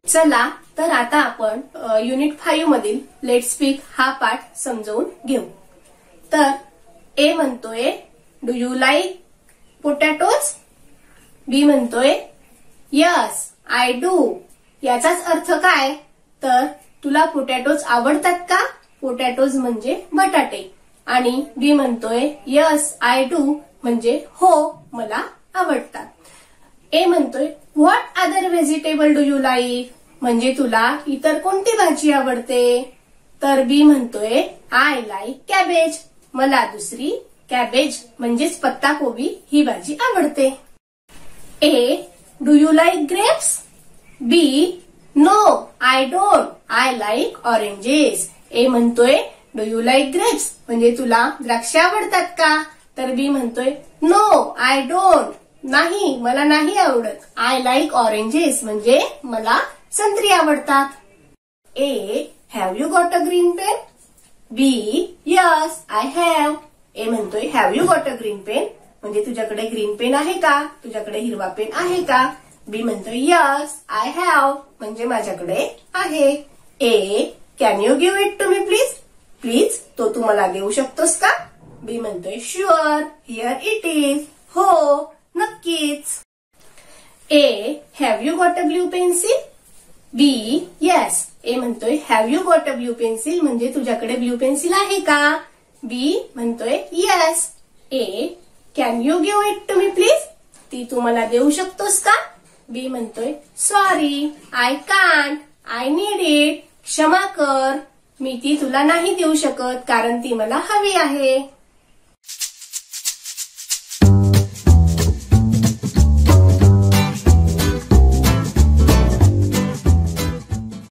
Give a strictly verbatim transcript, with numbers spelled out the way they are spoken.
चला तर आता आपण युनिट फाईव्ह मधील लेट स्पीक हा पाठ समजावून घेऊ. तर ए म्हणतोय do you like potatoes. B म्हणतोय यस आय डू. याचाच अर्थ काय तर तुला पोटॅटोज आवडतात का. पोटॅटोज म्हणजे बटाटे. आणि बी म्हणतोय यस आय डू म्हणजे हो मला आवडतात. ए म्हणतोय what other vegetable do you like म्हणजे तुला इतर कोणती भाजी आवडते. तर बी म्हणतोय आय लाईक कॅबेज मला दुसरी कॅबेज म्हणजेच पत्ता कोबी ही भाजी आवडते. A do you like grapes. B no I don't I like oranges. A म्हणतोय डू यू लाईक ग्रेप्स म्हणजे तुला द्राक्ष आवडतात का. तर बी म्हणतोय नो आय डोंट नाही मला नाही आवडत. आय लाईक ऑरेंजेस म्हणजे मला संत्री आवडतात. A have you got a green pen. B yes I have. A म्हणतोय have you got a green pen म्हणजे तुझ्याकडे ग्रीन पेन आहे का तुझ्याकडे हिरवा पेन आहे का. बी म्हणतोय यस आय हॅव म्हणजे माझ्याकडे आहे. A can you give it to me please please तो तू मला देऊ शकतोस का. बी म्हणतोय शुअर हिअर इट इज हो नक्कीच. A have you got a blue pencil. B yes. A म्हणतोय have you got a blue pencil म्हणजे तुझ्याकडे ब्ल्यू पेन्सिल आहे का. बी म्हणतोय yes. A can you give it to me please ती तू मला देऊ शकतोस का. बी म्हणतोय sorry I can't I need it क्षमा कर मी ती तुला नाही देऊ शकत कारण ती मला हवी आहे.